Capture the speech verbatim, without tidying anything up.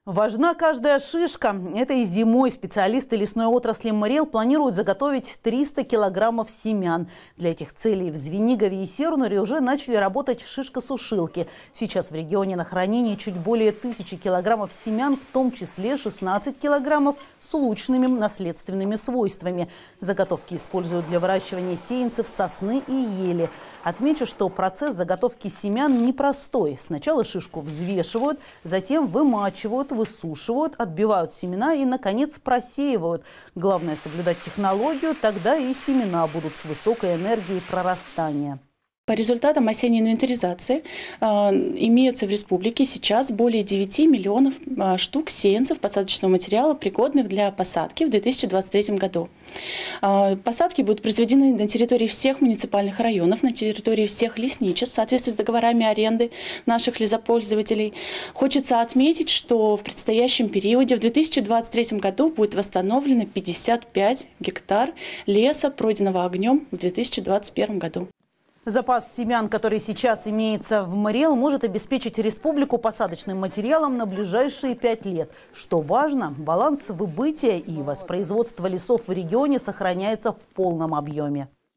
Важна каждая шишка. Этой зимой специалисты лесной отрасли МРЕЛ планируют заготовить триста килограммов семян. Для этих целей в Звенигове и Сернуре уже начали работать шишкосушилки. Сейчас в регионе на хранении чуть более тысячи килограммов семян, в том числе шестнадцать килограммов с лучными наследственными свойствами. Заготовки используют для выращивания сеянцев сосны и ели. Отмечу, что процесс заготовки семян непростой. Сначала шишку взвешивают, затем вымачивают, высушивают, отбивают семена и, наконец, просеивают. Главное соблюдать технологию, тогда и семена будут с высокой энергией прорастания. По результатам осенней инвентаризации э, имеются в республике сейчас более девяти миллионов э, штук сеянцев посадочного материала, пригодных для посадки в две тысячи двадцать третьем году. Э, посадки будут произведены на территории всех муниципальных районов, на территории всех лесничеств в соответствии с договорами аренды наших лесопользователей. Хочется отметить, что в предстоящем периоде в две тысячи двадцать третьем году будет восстановлено пятьдесят пять гектар леса, пройденного огнем в две тысячи двадцать первом году. Запас семян, который сейчас имеется в МРЕЛ, может обеспечить республику посадочным материалом на ближайшие пять лет. Что важно, баланс выбытия и воспроизводства лесов в регионе сохраняется в полном объеме.